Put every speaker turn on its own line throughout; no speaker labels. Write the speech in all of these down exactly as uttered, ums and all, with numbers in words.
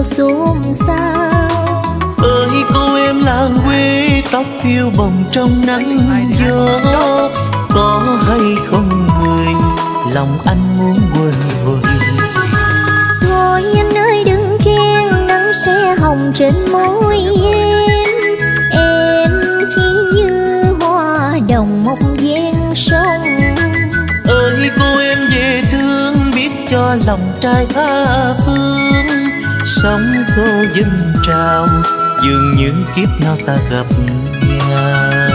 xôn xao.
Ơi cô em làng quê, tóc phiêu bồng trong nắng gió, có hay không người lòng anh muốn quên hồi.
Thôi anh ơi đừng khen, nắng sẽ hồng trên môi em. Em chỉ như hoa đồng một gian sông.
Ơi cô em dễ thương, biết cho lòng trai tha phương. Sóng xô dâng trào, dường như kiếp nào ta gặp nhau.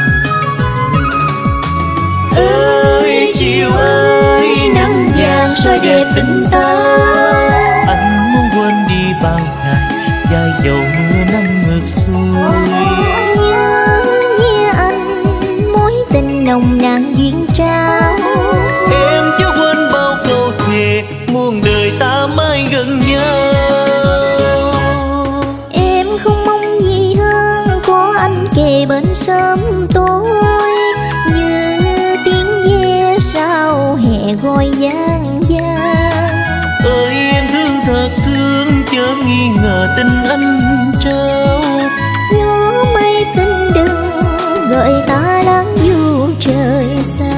Ơi chiều ơi, nắng vàng soi đẹp tình ta.
Anh muốn quên đi bao ngày, dài dầu mưa nắng ngược xuôi.
Nhớ nhé anh, mối tình nồng nàn duyên trao.
Em chưa quên bao câu thề, muôn đời ta mãi gần nhau.
Em không mong gì hơn, có anh kề bên sớm tối. Như tiếng ve sao hè gọi vang vang.
Ơi em thương thật thương, chớ nghi ngờ tình anh trao.
Gió mây xin đừng gợi ta lãng du trời xa.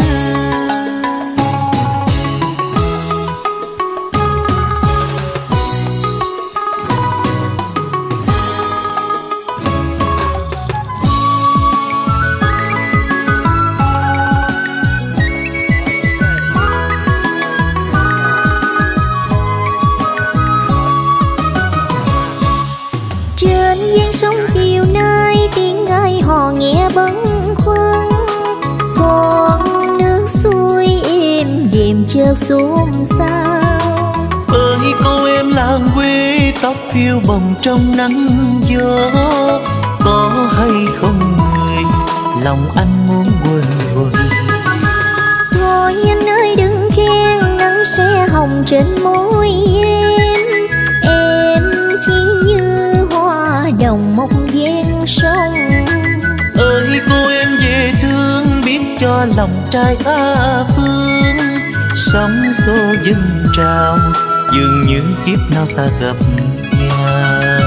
Trên gian sông chiều nay, tiếng ai hò nghe bâng khuâng. Con nước xuôi êm đềm chợt xôn xao.
Ơi cô em làng quê, tóc phiêu bồng trong nắng gió, có hay không người lòng anh muốn quên hồi.
Thôi anh ơi đừng khen, nắng sẽ hồng trên môi em. Em chỉ như hoa đồng một gian sông.
Ơi cô em dễ thương, biết cho lòng trai tha phương. Sóng xô dâng trào, dường như kiếp nào ta gặp nhau.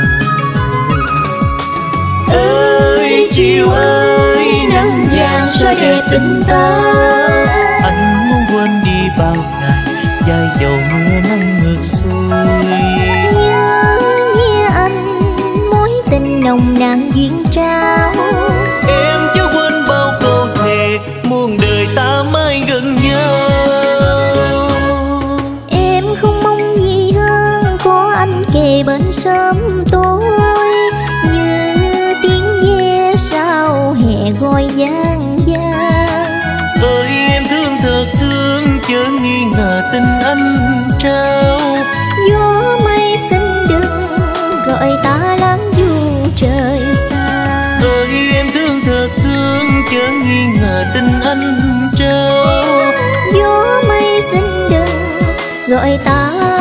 Ơi chiều ơi, nắng vàng soi đẹp tình ta.
Anh muốn quên đi bao ngày, dài dầu mưa nắng ngược xuôi.
Nhớ nhé anh, mối tình nồng nàn duyên trao.
Em chưa quên bao câu thề, muôn đời ta mãi gần nhau.
Em không mong gì hơn, có anh kề bên sớm tối. Như tiếng ve sao hè gọi vang vang.
Ơi em thương thật thương, chớ nghi ngờ tình anh trao.
Gió mây xin đừng gọi ta lãng du trời xa.
Ơi em thương thật thương, chớ nghi ngờ tình anh trao.
Gió mây xin đừng gọi ta